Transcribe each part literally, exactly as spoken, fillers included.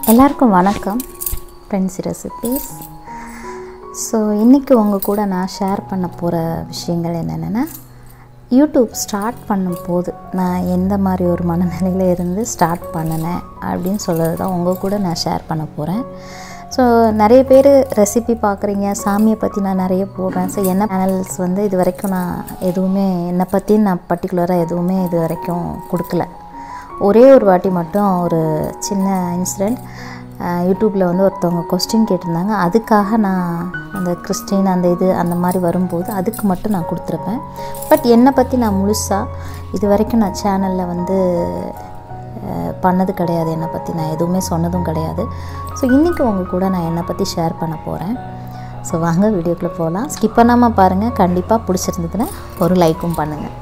எல்லாருக்கும் வணக்கம் friends recipes. So இன்றைக்கி உங்கள் கூட நான் ஷேர் பண்ண போகிற விஷயங்கள் என்னென்னா, யூடியூப் ஸ்டார்ட் பண்ணும்போது நான் எந்த மாதிரி ஒரு மனநிலையில் இருந்து ஸ்டார்ட் பண்ணினேன் அப்படின்னு சொல்கிறது தான் உங்கள் கூட நான் ஷேர் பண்ண போகிறேன். ஸோ நிறைய பேர் ரெசிபி பார்க்குறீங்க, சாமியை பற்றி நான் நிறைய போடுறேன். ஸோ என்ன சேனல்ஸ் வந்து இது வரைக்கும் நான் எதுவுமே என்னை பற்றி நான் பர்டிகுலராக எதுவுமே இது வரைக்கும் கொடுக்கல. ஒரே ஒரு வாட்டி மட்டும் ஒரு சின்ன இன்சிடெண்ட், யூடியூப்பில் வந்து ஒருத்தவங்க கொஸ்டின் கேட்டிருந்தாங்க. அதுக்காக நான் அந்த கிறிஸ்டின் அந்த இது அந்த மாதிரி வரும்போது அதுக்கு மட்டும் நான் கொடுத்துருப்பேன். பட் என்னை பற்றி நான் முழுசாக இது வரைக்கும் நான் சேனலில் வந்து பண்ணது கிடையாது. என்னை பற்றி நான் எதுவுமே சொன்னதும் கிடையாது. ஸோ இன்றைக்கி உங்கள் கூட நான் என்னை பற்றி ஷேர் பண்ண போகிறேன். ஸோ வாங்க வீடியோக்குள்ளே போகலாம். ஸ்கிப் பண்ணாமல் பாருங்கள். கண்டிப்பாக பிடிச்சிருந்ததுன்னா ஒரு லைக்கும் பண்ணுங்கள்.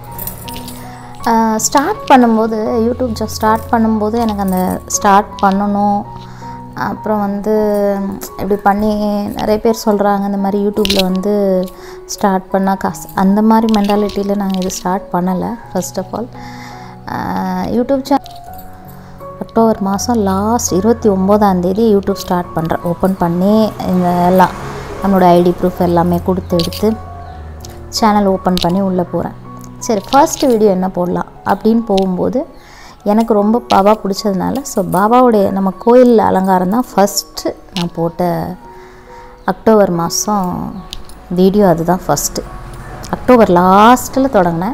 ஸ்டார்ட் பண்ணும்போது யூடியூப் ஜஸ்ட் ஸ்டார்ட் பண்ணும்போது எனக்கு அந்த ஸ்டார்ட் பண்ணணும், அப்புறம் வந்து இப்படி பண்ணி நிறைய பேர் சொல்கிறாங்க இந்த மாதிரி யூடியூப்பில் வந்து ஸ்டார்ட் பண்ணால் காசு, அந்த மாதிரி மென்டாலிட்டியில் நாங்கள் இது ஸ்டார்ட் பண்ணலை. First of all YouTube channel October மாதம் லாஸ்ட் இருபத்தி ஒம்போதாந்தேதி யூடியூப் ஸ்டார்ட் பண்ணுறேன். ஓப்பன் பண்ணி இந்த எல்லாம் நம்மளோட ஐடி ப்ரூஃப் எல்லாமே கொடுத்து எடுத்து சேனல் ஓப்பன் பண்ணி உள்ளே போகிறேன். சரி, ஃபர்ஸ்ட் வீடியோ என்ன போடலாம் அப்படின்னு போகும்போது எனக்கு ரொம்ப பாபா பிடிச்சதுனால, ஸோ பாபாவுடைய நம்ம கோயில் அலங்காரம் தான் ஃபஸ்ட்டு நான் போட்ட அக்டோபர் மாதம் வீடியோ. அதுதான் ஃபஸ்ட்டு அக்டோபர் லாஸ்ட்டில் தொடங்கினேன்.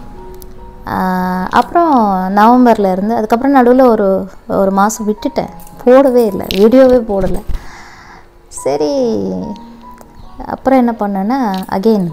அப்புறம் நவம்பரில் இருந்து அதுக்கப்புறம் நடுவில் ஒரு ஒரு மாதம் விட்டுட்டேன், போடவே இல்லை, வீடியோவே போடலை. சரி, அப்புறம் என்ன பண்ணேன்னா அகெயின்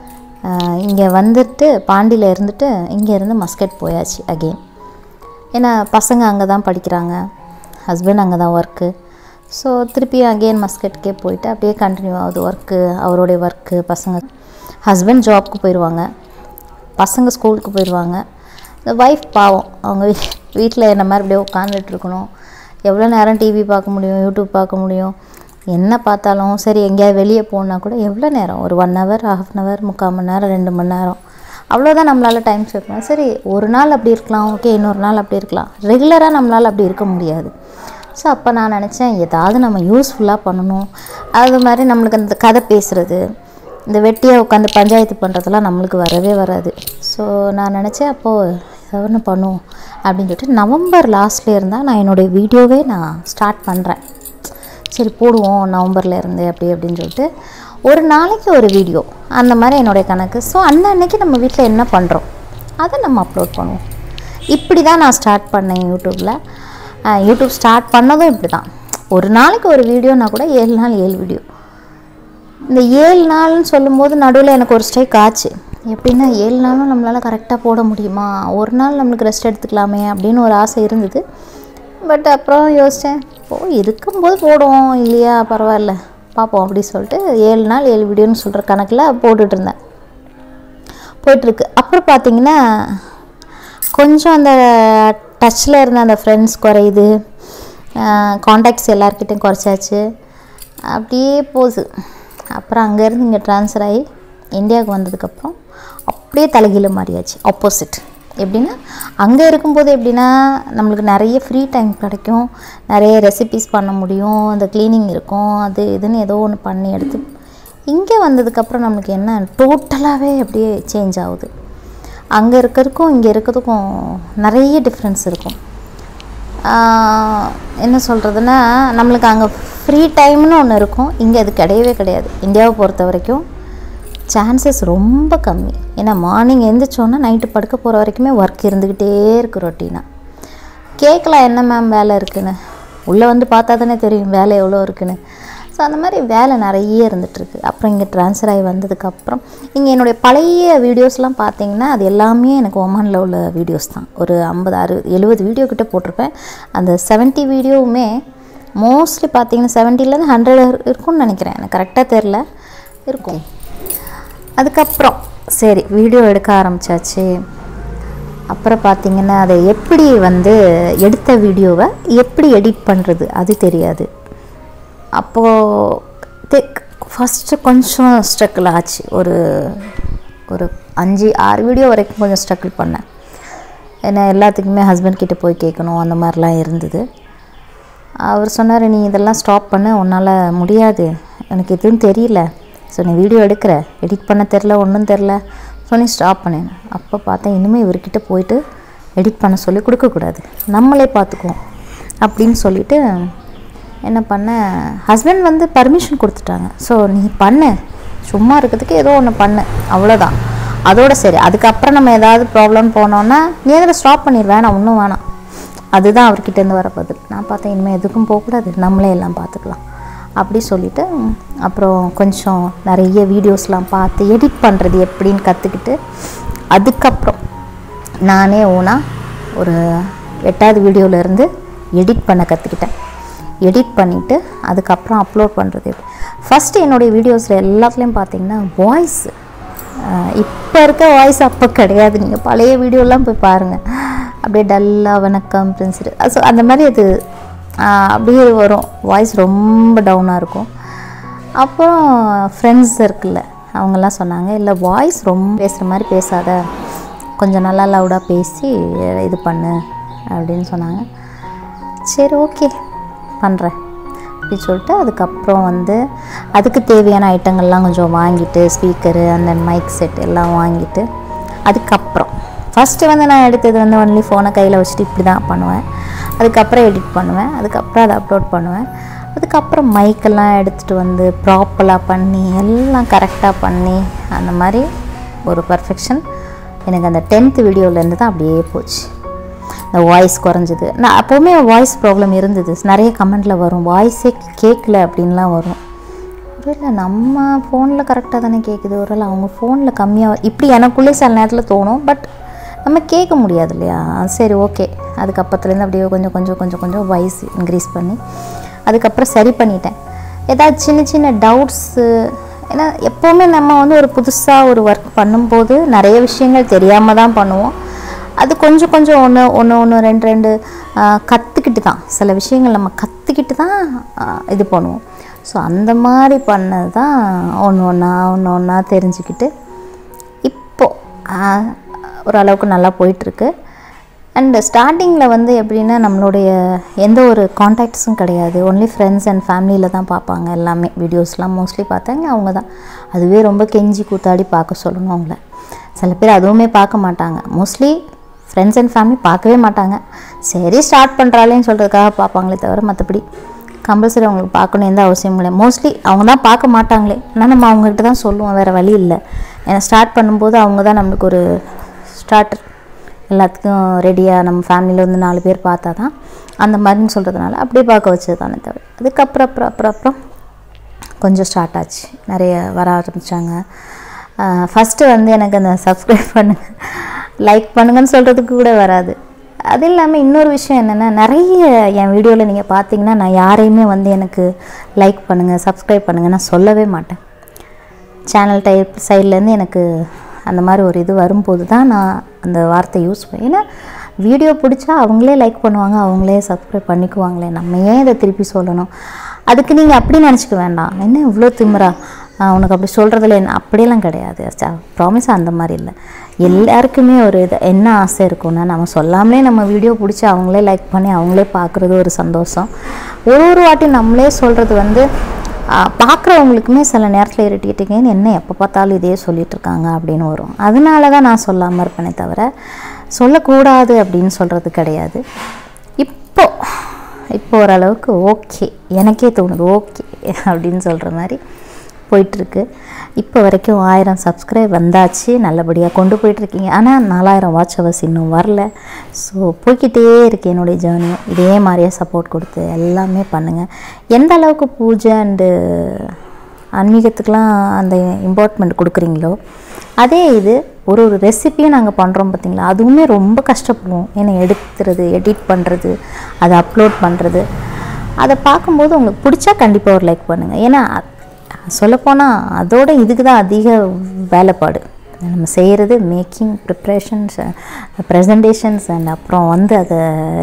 இங்கே வந்துட்டு பாண்டியில் இருந்துட்டு இங்கேருந்து மஸ்கட் போயாச்சு அகெயின். ஏன்னா பசங்க அங்கே தான் படிக்கிறாங்க, ஹஸ்பண்ட் அங்கே தான் ஒர்க்கு. ஸோ திருப்பி அகெயின் மஸ்கட்கே போயிட்டு அப்படியே கண்டினியூ ஆகுது ஒர்க்கு, அவருடைய ஒர்க்கு. பசங்க ஹஸ்பண்ட் ஜாப்க்கு போயிடுவாங்க, பசங்க ஸ்கூலுக்கு போயிடுவாங்க. இந்த ஒய்ஃப் பாவம், அவங்க வீட்டில் என்ன மாதிரி அப்படியே உட்காந்துட்டு இருக்கணும். எவ்வளோ நேரம் டிவி பார்க்க முடியும், யூடியூப் பார்க்க முடியும், என்ன பார்த்தாலும். சரி, எங்கேயாவது வெளியே போனால் கூட எவ்வளோ நேரம், ஒரு one hour half an hour முக்கால் மணி நேரம் ரெண்டு மணி நேரம் அவ்வளோதான் நம்மளால் டைம் ஸ்பெண்ட் பண்ணலாம். சரி, ஒரு நாள் அப்படி இருக்கலாம், ஓகே, இன்னொரு நாள் அப்படி இருக்கலாம், ரெகுலராக நம்மளால் அப்படி இருக்க முடியாது. ஸோ அப்போ நான் நினச்சேன் ஏதாவது நம்ம யூஸ்ஃபுல்லாக பண்ணணும். அது மாதிரி நம்மளுக்கு அந்த கதை பேசுகிறது, இந்த வெட்டியாக உட்காந்து பஞ்சாயத்து பண்ணுறதெல்லாம் நம்மளுக்கு வரவே வராது. ஸோ நான் நினச்சேன் அப்போது ஏதாவது ஒன்று பண்ணுவோம் அப்படின்னு சொல்லிட்டு நவம்பர் லாஸ்ட்லேயே இருந்தால் நான் என்னுடைய வீடியோவே நான் ஸ்டார்ட் பண்ணுறேன். சரி போடுவோம் நவம்பரில் இருந்து அப்படி அப்படின்னு சொல்லிட்டு ஒரு நாளைக்கு ஒரு வீடியோ அந்த மாதிரி என்னுடைய கணக்கு. ஸோ அந்த அன்னைக்கு நம்ம வீட்டில் என்ன பண்ணுறோம் அதை நம்ம அப்லோட் பண்ணுவோம். இப்படி தான் நான் ஸ்டார்ட் பண்ணேன் யூடியூப்பில். யூடியூப் ஸ்டார்ட் பண்ணதும் இப்படி தான். ஒரு நாளைக்கு ஒரு வீடியோனா கூட ஏழு நாள் ஏழு வீடியோ. இந்த ஏழு நாள்னு சொல்லும்போது நடுவில் எனக்கு ஒரு ஸ்ட்ரைக் ஆச்சு. எப்படின்னா ஏழு நாளும் நம்மளால் கரெக்டாக போட முடியுமா, ஒரு நாள் நம்மளுக்கு ரெஸ்ட் எடுத்துக்கலாமே அப்படின்னு ஒரு ஆசை இருந்தது. பட் அப்புறம் யோசித்தேன், ஓ இருக்கும்போது போடுவோம், இல்லையா பரவாயில்ல பார்ப்போம் அப்படி சொல்லிட்டு ஏழு நாள் ஏழு வீடியோன்னு சொல்கிற கணக்கில் போட்டுட்ருந்தேன், போயிட்டுருக்கு. அப்புறம் பார்த்திங்கன்னா கொஞ்சம் அந்த டச்சில் இருந்த அந்த ஃப்ரெண்ட்ஸ் குறையுது, காண்டாக்ட்ஸ் எல்லாருக்கிட்டையும் குறைச்சாச்சு, அப்படியே போகுது. அப்புறம் அங்கேருந்து இங்கே ட்ரான்ஸ்ஃபர் ஆகி இந்தியாவுக்கு வந்ததுக்கப்புறம் அப்படியே தலைகீழ மாறியாச்சு, ஆப்போசிட். எப்படின்னா அங்கே இருக்கும்போது எப்படின்னா நம்மளுக்கு நிறைய ஃப்ரீ டைம் கிடைக்கும், நிறைய ரெசிபீஸ் பண்ண முடியும், அந்த க்ளீனிங் இருக்கும், அது இதுன்னு ஏதோ ஒன்று பண்ணி எடுத்து. இங்கே வந்ததுக்கப்புறம் நம்மளுக்கு என்ன டோட்டலாகவே அப்படியே சேஞ்ச் ஆகுது. அங்கே இருக்கிறதுக்கும் இங்கே இருக்கிறதுக்கும் நிறைய டிஃப்ரென்ஸ் இருக்கும். என்ன சொல்கிறதுனா நம்மளுக்கு அங்கே ஃப்ரீ டைம்னு ஒன்று இருக்கும், இங்கே அது கிடையவே கிடையாது. இந்தியாவை பொறுத்த வரைக்கும் சான்சஸ் ரொம்ப கம்மி. ஏன்னா மார்னிங் எழுந்திரிச்சோன்னா நைட்டு படுக்க போகிற வரைக்குமே ஒர்க் இருந்துக்கிட்டே இருக்குது ரொட்டீனாக. கேட்கலாம் என்ன மேம் வேலை இருக்குதுன்னு, உள்ளே வந்து பார்த்தா தானே தெரியும் வேலை எவ்வளோ இருக்குதுன்னு. ஸோ அந்த மாதிரி வேலை நிறைய இருந்துகிட்ருக்கு. அப்புறம் இங்கே ட்ரான்ஸ்ஃபர் ஆகி வந்ததுக்கப்புறம் இங்கே என்னுடைய பழைய வீடியோஸ்லாம் பார்த்தீங்கன்னா அது எல்லாமே எனக்கு ஒமானில் உள்ள வீடியோஸ் தான். ஒரு ஐம்பது அறுபது எழுபது வீடியோ கிட்டே போட்டிருப்பேன். அந்த செவன்ட்டி வீடியோவுமே மோஸ்ட்லி பார்த்தீங்கன்னா செவன்ட்டிலேருந்து ஹண்ட்ரட் இருக்கும்னு நினைக்கிறேன், எனக்கு கரெக்டாக தெரில, இருக்கும். அதுக்கப்புறம் சரி வீடியோ எடுக்க ஆரம்பித்தாச்சு. அப்புறம் பார்த்திங்கன்னா அதை எப்படி வந்து எடுத்த வீடியோவை எப்படி எடிட் பண்ணுறது அது தெரியாது. அப்போது ஃபஸ்ட்டு கொஞ்சம் ஸ்ட்ரகிள் ஆச்சு. ஒரு ஒரு அஞ்சு ஆறு வீடியோ வரைக்கும் கொஞ்சம் ஸ்ட்ரகிள் பண்ணேன். ஏன்னா எல்லாத்துக்குமே ஹஸ்பண்ட் கிட்டே போய் கேட்கணும் அந்த மாதிரிலாம் இருந்தது. அவர் சொன்னார், நீ இதெல்லாம் ஸ்டாப் பண்ண, உன்னால் முடியாது, எனக்கு எதுவும் தெரியல, ஸோ நீ வீடியோ எடுக்கிற, எடிட் பண்ண தெரில, ஒன்றும் தெரில, ஸோ நீ ஸ்டாப் பண்ணேன். அப்போ பார்த்தேன், இனிமேல் இவர்கிட்ட போயிட்டு எடிட் பண்ண சொல்லி கொடுக்கக்கூடாது, நம்மளே பார்த்துக்குவோம் அப்படின்னு சொல்லிவிட்டு என்ன பண்ணேன், ஹஸ்பண்ட் வந்து பர்மிஷன் கொடுத்துட்டாங்க. ஸோ நீ பண்ணு, சும்மா இருக்கிறதுக்கு ஏதோ ஒன்று பண்ணு, அவ்வளோதான், அதோட சரி. அதுக்கப்புறம் நம்ம ஏதாவது ப்ராப்ளம் போனோன்னா நீ அதில் ஸ்டாப் பண்ணிடுவேன், நான் ஒன்றும் வேணாம். அதுதான் அவர்கிட்டேருந்து வர பதில். நான் பார்த்தேன், இனிமேல் எதுக்கும் போகக்கூடாது, நம்மளே எல்லாம் பார்த்துக்கலாம் அப்படி சொல்லிவிட்டு அப்புறம் கொஞ்சம் நிறைய வீடியோஸ்லாம் பார்த்து எடிட் பண்ணுறது எப்படின்னு கற்றுக்கிட்டு அதுக்கப்புறம் நானே ஓனாக ஒரு எட்டாவது வீடியோவிலேருந்து எடிட் பண்ண கற்றுக்கிட்டேன். எடிட் பண்ணிவிட்டு அதுக்கப்புறம் அப்லோட் பண்ணுறது எப்படி. ஃபஸ்ட்டு என்னுடைய வீடியோஸில் எல்லாத்துலேயும் பார்த்திங்கன்னா வாய்ஸ் இப்போ இருக்க வாய்ஸ் அப்போ கிடையாது. நீங்கள் பழைய வீடியோலாம் போய் பாருங்கள், அப்படியே டல்லாக வணக்கம் பிரின்ஸு ஸோ அந்த மாதிரி அது அப்படியே வரும், வாய்ஸ் ரொம்ப டவுனாக இருக்கும். அப்புறம் ஃப்ரெண்ட்ஸ் இருக்குல்ல, அவங்கெல்லாம் சொன்னாங்க, இல்லை வாய்ஸ் ரொம்ப பேசுகிற மாதிரி பேசாத, கொஞ்சம் நல்லா லவுடாக பேசி இது பண்ணு அப்படின்னு சொன்னாங்க. சரி ஓகே பண்ணுறேன் அப்படின்னு சொல்லிட்டு அதுக்கப்புறம் வந்து அதுக்கு தேவையான ஐட்டங்கள்லாம் கொஞ்சம் வாங்கிட்டு, ஸ்பீக்கரு அந்த மைக் செட் எல்லாம் வாங்கிட்டு அதுக்கப்புறம் ஃபஸ்ட்டு வந்து நான் எடுத்தது வந்து ஒன்லி ஃபோனை கையில் வச்சுட்டு இப்படி தான் பண்ணுவேன். அதுக்கப்புறம் எடிட் பண்ணுவேன், அதுக்கப்புறம் அதை அப்லோட் பண்ணுவேன். அதுக்கப்புறம் மைக்கெல்லாம் எடுத்துகிட்டு வந்து ப்ராப்பராக பண்ணி எல்லாம் கரெக்டாக பண்ணி அந்த மாதிரி ஒரு பர்ஃபெக்ஷன் எனக்கு அந்த டென்த்து வீடியோவிலேருந்து தான் அப்படியே போச்சு. இந்த வாய்ஸ் குறைஞ்சிது. நான் அப்போவுமே வாய்ஸ் ப்ராப்ளம் இருந்தது, நிறைய கமெண்டில் வரும், வாய்ஸே கேட்கல அப்படின்லாம் வரும். இல்லை நம்ம ஃபோனில் கரெக்டாக தானே கேட்குது, ஒரு வேளை அவங்க ஃபோனில் கம்மியாக இப்படி எனக்குள்ளே சில நேரத்தில் தோணும். பட் நம்ம கேட்க முடியாது இல்லையா. சரி ஓகே, அதுக்கப்புறத்துலேருந்து அப்படியே கொஞ்சம் கொஞ்சம் கொஞ்சம் கொஞ்சம் வாய்ஸ் இன்க்ரீஸ் பண்ணி அதுக்கப்புறம் சரி பண்ணிட்டேன். ஏதாவது சின்ன சின்ன டவுட்ஸு, ஏன்னா எப்போவுமே நம்ம வந்து ஒரு புதுசாக ஒரு ஒர்க் பண்ணும்போது நிறைய விஷயங்கள் தெரியாமல் தான் பண்ணுவோம். அது கொஞ்சம் கொஞ்சம் ஒன்று ஒன்று ஒன்று ரெண்டு ரெண்டு கற்றுக்கிட்டு தான், சில விஷயங்கள் நம்ம கற்றுக்கிட்டு தான் இது பண்ணுவோம். ஸோ அந்த மாதிரி பண்ணது தான் ஒன்று ஒன்றா ஒன்று ஒன்றா தெரிஞ்சுக்கிட்டு இப்போது ஓரளவுக்கு நல்லா போயிட்டுருக்கு. அண்டு ஸ்டார்டிங்கில் வந்து எப்படின்னா நம்மளுடைய எந்த ஒரு கான்டாக்ட்ஸும் கிடையாது, ஒன்லி ஃப்ரெண்ட்ஸ் அண்ட் ஃபேமிலியில் தான் பார்ப்பாங்க எல்லாமே. வீடியோஸ்லாம் மோஸ்ட்லி பார்த்தாங்க அவங்க தான். அதுவே ரொம்ப கெஞ்சி கூத்தாடி பார்க்க சொல்லணும் அவங்கள. சில பேர் அதுவுமே பார்க்க மாட்டாங்க, மோஸ்ட்லி ஃப்ரெண்ட்ஸ் அண்ட் ஃபேமிலி பார்க்கவே மாட்டாங்க. சரி ஸ்டார்ட் பண்ணுறாளேன்னு சொல்கிறதுக்காக பார்ப்பாங்களே தவிர மற்றபடி கம்பல்சரி அவங்களுக்கு பார்க்கணும் எந்த அவசியமும் இல்லை. மோஸ்ட்லி அவங்க தான் பார்க்க மாட்டாங்களே, ஆனால் நம்ம அவங்ககிட்ட தான் சொல்லுவோம், வேறு வழி இல்லை. ஏன்னா ஸ்டார்ட் பண்ணும்போது அவங்க தான் நம்மளுக்கு ஒரு ஸ்டார்டர், எல்லாத்துக்கும் ரெடியாக நம்ம ஃபேமிலியில் வந்து நாலு பேர் பார்த்தா தான் அந்த மாதிரின்னு சொல்கிறதுனால அப்படியே பார்க்க வச்சது தானே தவிர. அதுக்கப்புறம் அப்புறம் அப்புறம் அப்புறம் கொஞ்சம் ஸ்டார்ட் ஆச்சு, நிறைய வர ஆரம்பித்தாங்க. ஃபஸ்ட்டு வந்து எனக்கு அந்த சப்ஸ்கிரைப் பண்ணுங்கள் லைக் பண்ணுங்கன்னு சொல்கிறதுக்கு கூட வராது. அது இல்லாமல் இன்னொரு விஷயம் என்னென்னா, நிறைய என் வீடியோவில் நீங்கள் பார்த்தீங்கன்னா நான் யாரையுமே வந்து எனக்கு லைக் பண்ணுங்கள் சப்ஸ்கிரைப் பண்ணுங்கள் நான் சொல்லவே மாட்டேன். சேனல் டைப் சைட்லேருந்து எனக்கு அந்த மாதிரி ஒரு இது வரும்போது தான் நான் அந்த வார்த்தை யூஸ் பண்ணுவேன். ஏன்னா வீடியோ பிடிச்சா அவங்களே லைக் பண்ணுவாங்க, அவங்களே சப்ஸ்கிரைப் பண்ணிக்குவாங்களே, நம்ம ஏன் இதை திருப்பி சொல்லணும். அதுக்கு நீங்கள் அப்படி நினச்சிக்க வேண்டாம், என்ன இவ்வளோ திமிரா உனக்கு அப்படி சொல்கிறதுல என்ன, அப்படியெல்லாம் கிடையாது. ப்ராமிஸ் அந்த மாதிரி இல்லை. எல்லாருக்குமே ஒரு இது என்ன ஆசை இருக்குன்னா, நம்ம சொல்லாமலே நம்ம வீடியோ பிடிச்சி அவங்களே லைக் பண்ணி அவங்களே பார்க்குறது ஒரு சந்தோஷம். ஒரு ஒரு வாட்டி நம்மளே சொல்கிறது வந்து பார்க்குறவங்களுக்குமே சில நேரத்தில் இரிட்டேட்டிங்கன்னு என்ன எப்போ பார்த்தாலும் இதே சொல்லிகிட்ருக்காங்க அப்படின்னு வரும். அதனால தான் நான் சொல்லாமல் இருப்பேனே தவிர சொல்லக்கூடாது அப்படின்னு சொல்கிறது கிடையாது. இப்போ இப்போ ஓரளவுக்கு ஓகே, எனக்கே தோணுது ஓகே அப்படின்னு சொல்கிற மாதிரி போயிட்டுருக்கு. இப்போ வரைக்கும் ஆயிரம் சப்ஸ்கிரைப் வந்தாச்சு, நல்லபடியாக கொண்டு போயிட்டுருக்கீங்க. ஆனால் நாலாயிரம் வாட்ச் ஹவர்ஸ் இன்னும் வரல. ஸோ போய்கிட்டே இருக்குது என்னுடைய ஜேர்னியும். இதே மாதிரியே சப்போர்ட் கொடுத்து எல்லாமே பண்ணுங்கள். எந்த அளவுக்கு பூஜை அண்டு ஆன்மீகத்துக்கெலாம் அந்த இம்பார்ட்மெண்ட் கொடுக்குறீங்களோ அதே இது ஒரு ஒரு ரெசிப்பியும் நாங்கள் பண்ணுறோம் பார்த்தீங்களா, அதுவுமே ரொம்ப கஷ்டப்படுவோம். ஏன்னா எடுக்கிறது, எடிட் பண்ணுறது, அதை அப்லோட் பண்ணுறது, அதை பார்க்கும்போது உங்களுக்கு பிடிச்சா கண்டிப்பாக ஒரு லைக் பண்ணுங்கள். ஏன்னா சொல்லப்போனால் அதோட இதுக்கு தான் அதிக வேலைப்பாடு நம்ம செய்கிறது. மேக்கிங், ப்ரிப்ரேஷன்ஸ், ப்ரெசன்டேஷன்ஸ் அண்ட் அப்புறம் வந்து அதை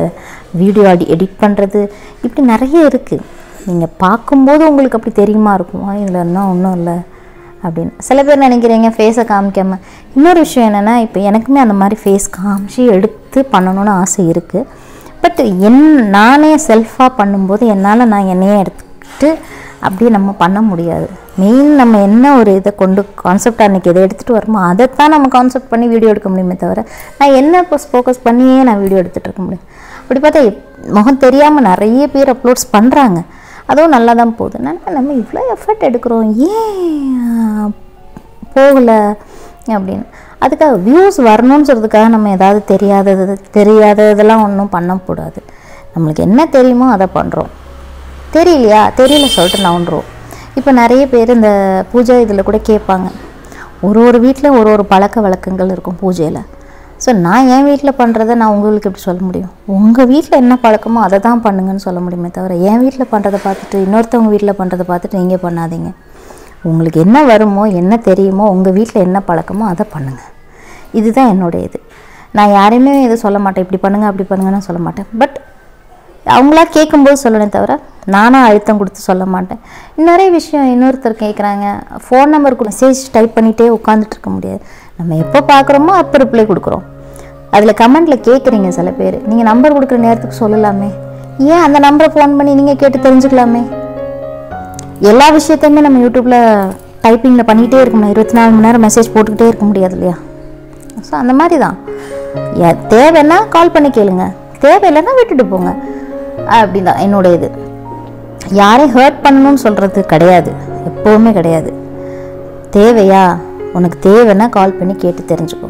வீடியோ அடி எடிட் பண்ணுறது, இப்படி நிறைய இருக்குது. நீங்கள் பார்க்கும்போது உங்களுக்கு அப்படி தெரியுமா இருக்கும், இதில் என்ன ஒன்றும் இல்லை அப்படின்னு. சில பேர் நினைக்கிறீங்க ஃபேஸை காமிக்காமல். இன்னொரு விஷயம் என்னென்னா, இப்போ எனக்குமே அந்த மாதிரி ஃபேஸ் காமிச்சு எடுத்து பண்ணணுன்னு ஆசை இருக்குது. பட் என் நானே செல்ஃபாக பண்ணும்போது என்னால் நான் என்னையே எடுத்துக்கிட்டு அப்படியே நம்ம பண்ண முடியாது. மெயின் நம்ம என்ன ஒரு இதை கொண்டு கான்செப்ட் அன்றைக்கி எதை எடுத்துகிட்டு வரமோ அதைத்தான் நம்ம கான்செப்ட் பண்ணி வீடியோ எடுக்க முடியுமே தவிர நான் என்ன இப்போ ஃபோக்கஸ் பண்ணியே நான் வீடியோ எடுத்துகிட்டு இருக்க முடியும். அப்படி பார்த்தா முகம் தெரியாமல் நிறைய பேர் அப்லோட்ஸ் பண்ணுறாங்க, அதுவும் நல்லா தான் போகுது. நான் நம்ம இவ்வளோ எஃபர்ட் எடுக்கிறோம் ஏன் போகலை அப்படின்னு. அதுக்காக வியூஸ் வரணும்னு சொல்கிறதுக்காக நம்ம ஏதாவது தெரியாதது தெரியாததெல்லாம் ஒன்றும் பண்ணக்கூடாது. நம்மளுக்கு என்ன தெரியுமோ அதை பண்ணுறோம். தெரியலையா தெரியல சொல்லிட்டு நவுண்டுருவோம். இப்போ நிறைய பேர் இந்த பூஜை இதில் கூட கேட்பாங்க, ஒரு ஒரு வீட்டில் ஒரு ஒரு பழக்க வழக்கங்கள் இருக்கும் பூஜையில். ஸோ நான் என் வீட்டில் பண்ணுறதை நான் உங்களுக்கு எப்படி சொல்ல முடியும்? உங்கள் வீட்டில் என்ன பழக்கமோ அதை தான் பண்ணுங்கன்னு சொல்ல முடியுமே தவிர என் வீட்டில் பண்ணுறதை பார்த்துட்டு இன்னொருத்தவங்க வீட்டில் பண்ணுறதை பார்த்துட்டு நீங்கள் பண்ணாதீங்க. உங்களுக்கு என்ன வருமோ என்ன தெரியுமோ உங்கள் வீட்டில் என்ன பழக்கமோ அதை பண்ணுங்கள். இதுதான் என்னுடைய இது. நான் யாரையுமே இதை சொல்ல மாட்டேன், இப்படி பண்ணுங்கள் அப்படி பண்ணுங்கன்னு சொல்ல மாட்டேன். பட் அவங்களா கேட்கும்போது சொல்லணே தவிர நானும் அழுத்தம் கொடுத்து சொல்ல மாட்டேன். நிறைய விஷயம் இன்னொருத்தர் கேட்குறாங்க, ஃபோன் நம்பருக்கு மெசேஜ் டைப் பண்ணிகிட்டே உட்காந்துட்டு இருக்க முடியாது. நம்ம எப்போ பார்க்குறோமோ அப்போ ரிப்ளை கொடுக்குறோம். அதில் கமெண்ட்டில் கேட்குறீங்க சில பேர், நீங்கள் நம்பர் கொடுக்குற நேரத்துக்கு சொல்லலாமே, ஏன் அந்த நம்பரை ஃபோன் பண்ணி நீங்கள் கேட்டு தெரிஞ்சுக்கலாமே. எல்லா விஷயத்தையுமே நம்ம யூடியூப்பில் டைப்பிங்கில் பண்ணிகிட்டே இருக்கணும், இருபத்தி நாலு மணி நேரம் மெசேஜ் போட்டுக்கிட்டே இருக்க முடியாது இல்லையா. ஸோ அந்த மாதிரி தான், தேவைன்னா கால் பண்ணி கேளுங்க, தேவையில்லைன்னா விட்டுட்டு போங்க. அப்படி தான் என்னுடைய இது. யாரையும் ஹர்ட் பண்ணணும்னு சொல்கிறது கிடையாது, எப்போவுமே கிடையாது. தேவையா உனக்கு தேவைன்னா கால் பண்ணி கேட்டு தெரிஞ்சுக்கோ.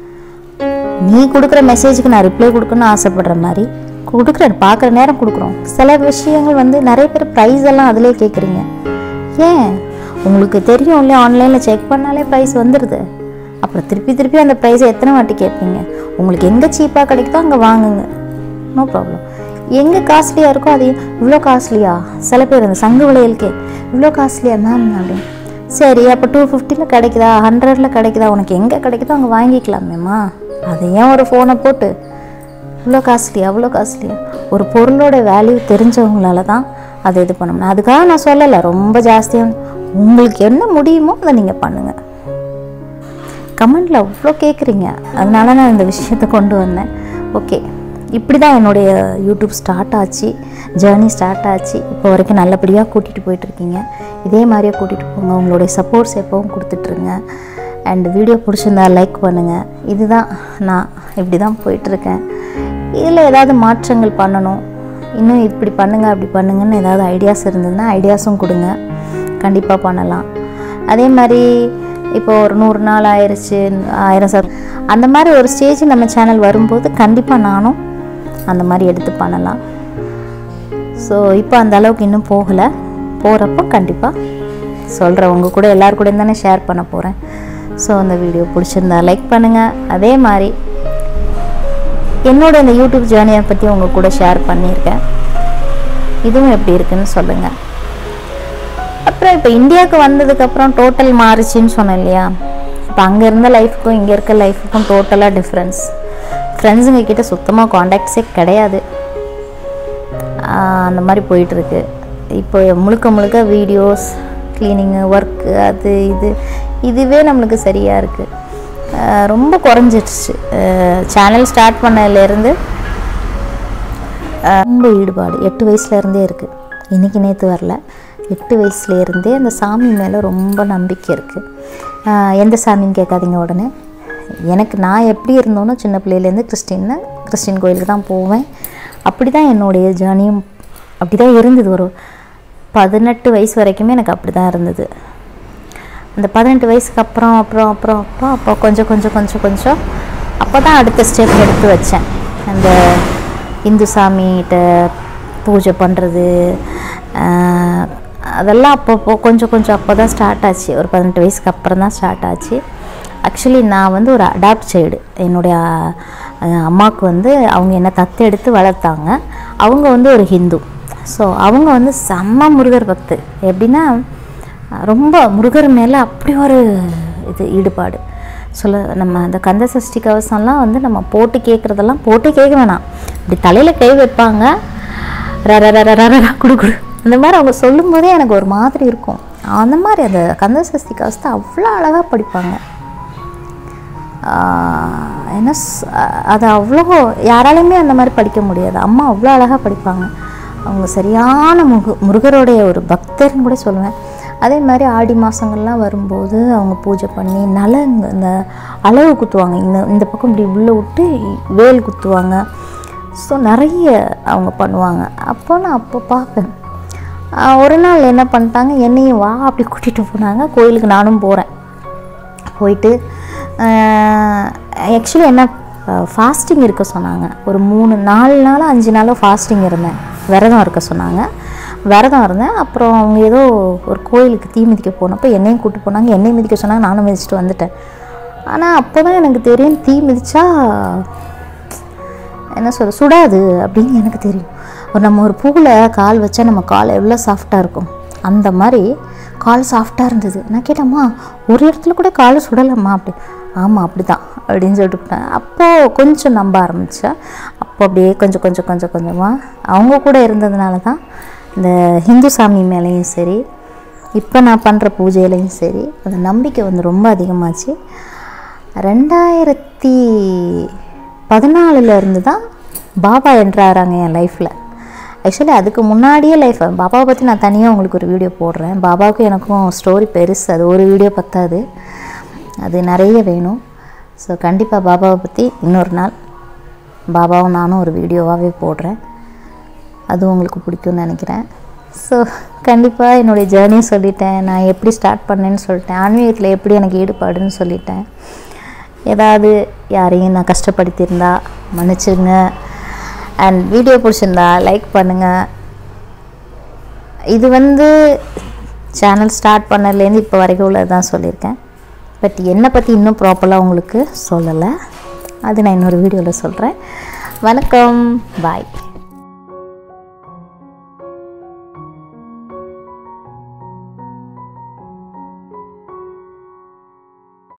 நீ கொடுக்குற மெசேஜுக்கு நான் ரிப்ளை கொடுக்கணும்னு ஆசைப்படுற மாதிரி கொடுக்குறேன், பார்க்குற நேரம் கொடுக்குறோம். சில விஷயங்கள் வந்து நிறைய பேர் ப்ரைஸ் எல்லாம் அதிலே கேட்குறீங்க. ஏன் உங்களுக்கு தெரியும் இல்லையா, ஆன்லைனில் செக் பண்ணாலே ப்ரைஸ் வந்துடுது. அப்புறம் திருப்பி திருப்பி அந்த ப்ரைஸை எத்தனை வாட்டி கேட்பீங்க? உங்களுக்கு எங்கே சீப்பாக கிடைக்குதோ அங்கே வாங்குங்க, நோ ப்ராப்ளம். எங்கே காஸ்ட்லியாக இருக்கோ அது இவ்வளோ காஸ்ட்லியா, சில பேர் அந்த சங்கு விலையிலுக்கே இவ்வளோ காஸ்ட்லியா மேம் அப்படின்னு. சரி அப்போ டூ ஃபிஃப்டியில் கிடைக்குதா, ஹண்ட்ரடில் கிடைக்குதா, உனக்கு எங்கே கிடைக்குதோ அங்கே வாங்கிக்கலாமேம்மா. அதை ஏன் ஒரு ஃபோனை போட்டு இவ்வளோ காஸ்ட்லியா அவ்வளோ காஸ்ட்லியா? ஒரு பொருளோட வேல்யூ தெரிஞ்சவங்களால தான் அதை இது பண்ணணும். அதுக்காக நான் சொல்லலை ரொம்ப ஜாஸ்தியாக, உங்களுக்கு என்ன முடியுமோ அதை நீங்கள் பண்ணுங்கள். கமெண்டில் அவ்வளோ கேட்குறீங்க, அதனால நான் இந்த விஷயத்தை கொண்டு வந்தேன். ஓகே, இப்படி தான் என்னுடைய யூடியூப் ஸ்டார்ட் ஆச்சு, ஜேர்னி ஸ்டார்ட் ஆச்சு. இப்போ வரைக்கும் நல்லபடியாக கூட்டிகிட்டு போயிட்டுருக்கீங்க. இதே மாதிரியே கூட்டிகிட்டு போங்க, உங்களுடைய சப்போர்ட்ஸ் எப்போவும் கொடுத்துட்ருங்க. அண்ட் வீடியோ பிடிச்சிருந்தா லைக் பண்ணுங்கள். இதுதான் நான் இப்படி தான் போயிட்டுருக்கேன். இதில் ஏதாவது மாற்றங்கள் பண்ணணும், இன்னும் இப்படி பண்ணுங்கள் அப்படி பண்ணுங்கன்னு ஏதாவது ஐடியாஸ் இருந்ததுன்னா ஐடியாஸும் கொடுங்க, கண்டிப்பாக பண்ணலாம். அதே மாதிரி இப்போ ஒரு நூறு நாள் ஆயிடுச்சு, ஆயிரம் சார் அந்த மாதிரி ஒரு ஸ்டேஜ் நம்ம சேனல் வரும்போது கண்டிப்பாக நானும் அந்த மாதிரி எடுத்து பண்ணலாம். ஸோ இப்போ அந்த அளவுக்கு இன்னும் போகலை, போகிறப்போ கண்டிப்பாக சொல்கிறேன். உங்கள் கூட எல்லோரும் கூட தானே ஷேர் பண்ண போகிறேன். ஸோ அந்த வீடியோ பிடிச்சிருந்தா லைக் பண்ணுங்கள். அதே மாதிரி என்னோட இந்த யூடியூப் ஜேர்னியை பற்றி உங்கள் கூட ஷேர் பண்ணியிருக்கேன், இதுவும் எப்படி இருக்குன்னு சொல்லுங்கள். அப்புறம் இப்போ இந்தியாவுக்கு வந்ததுக்கப்புறம் டோட்டல் மாறிச்சின்னு சொன்னேன் இல்லையா. இப்போ அங்கே இருந்த லைஃபுக்கும் இங்கே இருக்க லைஃபுக்கும் டோட்டலாக டிஃப்ரென்ஸ். ஃப்ரெண்ட்ஸுங்க கிட்ட சுத்தமாக காண்டாக்ட்ஸே கிடையாது, அந்த மாதிரி போயிட்டுருக்கு. இப்போ முழுக்க முழுக்க வீடியோஸ், க்ளீனிங்கு, ஒர்க்கு, அது இது இதுவே நம்மளுக்கு சரியாக இருக்குது. ரொம்ப குறைஞ்சிடுச்சு. சேனல் ஸ்டார்ட் பண்ணதுலேருந்து ரொம்ப ஈடுபாடு எட்டு வயசுலேருந்தே இருக்குது. இன்றைக்கி நேற்று வரல, எட்டு வயசுலேருந்தே அந்த சாமி மேலே ரொம்ப நம்பிக்கை இருக்குது. எந்த சாமின்னு கேட்காதீங்க உடனே. எனக்கு நான் எப்படி இருந்தோன்னோ சின்ன பிள்ளையிலேருந்து கிறிஸ்டின்னு கிறிஸ்டின் கோயிலுக்கு தான் போவேன். அப்படி தான் என்னுடைய ஜேர்னியும் அப்படி தான் இருந்தது. ஒரு பதினெட்டு வயசு வரைக்குமே எனக்கு அப்படி தான் இருந்தது. அந்த பதினெட்டு வயசுக்கு அப்புறம் அப்புறம் அப்புறம் அப்புறம் அப்போ கொஞ்சம் கொஞ்சம் கொஞ்சம் கொஞ்சம் அப்போ தான் அடுத்த ஸ்டெப் எடுத்து வச்சேன். அந்த இந்து சாமிகிட்ட பூஜை பண்ணுறது அதெல்லாம் அப்பப்போ கொஞ்சம் கொஞ்சம் அப்போ தான் ஸ்டார்ட் ஆச்சு. ஒரு பதினெட்டு வயசுக்கு அப்புறம் தான் ஸ்டார்ட் ஆச்சு. ஆக்சுவலி நான் வந்து ஒரு அடாப்ட் சைல்டு. என்னுடைய அம்மாவுக்கு வந்து அவங்க என்னை தத்து எடுத்து வளர்த்தாங்க. அவங்க வந்து ஒரு ஹிந்து. ஸோ அவங்க வந்து செம்ம முருகர் பக்து. எப்படின்னா ரொம்ப முருகர் மேலே அப்படி ஒரு இது ஈடுபாடு. சொல்ல நம்ம அந்த கந்த சஷ்டி கவசம்லாம் வந்து நம்ம போட்டு கேட்குறதெல்லாம் போட்டு கேட்க வேணாம், இப்படி தலையில் கை வைப்பாங்க, ரர ரர ரர குடு குடு அந்த மாதிரி அவங்க சொல்லும் போதே எனக்கு ஒரு மாதிரி இருக்கும். அந்த மாதிரி அந்த கந்த சஷ்டி கவசத்தை அவ்வளோ அழகாக படிப்பாங்க. என்ன அது அவ்வளோ யாராலையுமே அந்த மாதிரி படிக்க முடியாது. அம்மா அவ்வளோ அழகாக படிப்பாங்க. அவங்க சரியான முகு முருகருடைய ஒரு பக்தர்னு கூட சொல்லுவேன். அதே மாதிரி ஆடி மாதங்கள்லாம் வரும்போது அவங்க பூஜை பண்ணி நலங்கு இந்த அளவு குத்துவாங்க. இந்த இந்த பக்கம் இப்படி உள்ளே விட்டு வேல் குத்துவாங்க. ஸோ நிறைய அவங்க பண்ணுவாங்க. அப்போ நான் அப்போ பார்ப்பேன். ஒரு நாள் என்ன பண்ணிட்டாங்க, என்னையும் வா அப்படி கூட்டிகிட்டு போனாங்க. கோயிலுக்கு நானும் போகிறேன். போயிட்டு ஆக்சுவலி என்ன ஃபாஸ்டிங் இருக்க சொன்னாங்க. ஒரு மூணு நாலு நாள் அஞ்சு நாளும் ஃபாஸ்டிங் இருந்தேன். விரதம் இருக்க சொன்னாங்க. விரதம் இருந்தேன். அப்புறம் அவங்க ஏதோ ஒரு கோயிலுக்கு தீ மிதிக்க போனப்போ என்னையும் கூப்பிட்டு போனாங்க. என்னையும் மிதிக்க சொன்னாங்க. நானும் மிதிச்சுட்டு வந்துட்டேன். ஆனால் அப்போ தான் எனக்கு தெரியும் தீ மிதித்தா என்ன சொல்ல சுடாது அப்படின்னு எனக்கு தெரியும். ஒரு நம்ம ஒரு பூவில் கால் வச்சா நம்ம கால் எவ்வளோ சாஃப்டாக இருக்கும், அந்த மாதிரி கால் சாஃப்டாக இருந்தது. நான் கேட்டேம்மா ஒரு இடத்துல கூட கால் சுடலைம்மா. அப்படி ஆமாம் அப்படி தான் அப்படின்னு சொல்லிட்டுட்டேன். அப்போது கொஞ்சம் நம்ப ஆரம்பித்தேன். அப்போ அப்படியே கொஞ்சம் கொஞ்சம் கொஞ்சம் கொஞ்சமாக அவங்க கூட இருந்ததுனால தான் இந்த ஹிந்து சாமி மேலேயும் சரி, இப்போ நான் பண்ணுற பூஜையிலையும் சரி அந்த நம்பிக்கை வந்து ரொம்ப அதிகமாச்சு. ரெண்டாயிரத்தி பதினாலுலேருந்து தான் பாபா என்ட்ராகிறாங்க என் லைஃப்பில். ஆக்சுவலி அதுக்கு முன்னாடியே லைஃப் பாபாவை பற்றி நான் தனியாக உங்களுக்கு ஒரு வீடியோ போடுறேன். பாபாவுக்கும் எனக்கும் ஸ்டோரி பெருசு, அது ஒரு வீடியோ பத்தாது, அது நிறைய வேணும். ஸோ கண்டிப்பாக பாபாவை பற்றி இன்னொரு நாள் பாபாவும் நானும் ஒரு வீடியோவாகவே போடுறேன். அது உங்களுக்கு பிடிக்கும்னு நினைக்கிறேன். ஸோ கண்டிப்பாக என்னுடைய ஜேர்னியும் சொல்லிட்டேன். நான் எப்படி ஸ்டார்ட் பண்ணேன்னு சொல்லிட்டேன். ஆன்மீகத்தில் எப்படி எனக்கு ஈடுபாடுன்னு சொல்லிட்டேன். ஏதாவது யாரையும் நான் கஷ்டப்படுத்தியிருந்தா மன்னிச்சிருங்க. அண்ட் வீடியோ பிடிச்சிருந்தா லைக் பண்ணுங்கள். இது வந்து சேனல் ஸ்டார்ட் பண்ணதுலேருந்து இப்போ வரைக்கும் உள்ளது தான் சொல்லியிருக்கேன். பட் என்னை பற்றி இன்னும் ப்ராப்பராக உங்களுக்கு சொல்லலை. அது நான் இன்னொரு வீடியோவில் சொல்கிறேன். வணக்கம், பாய்.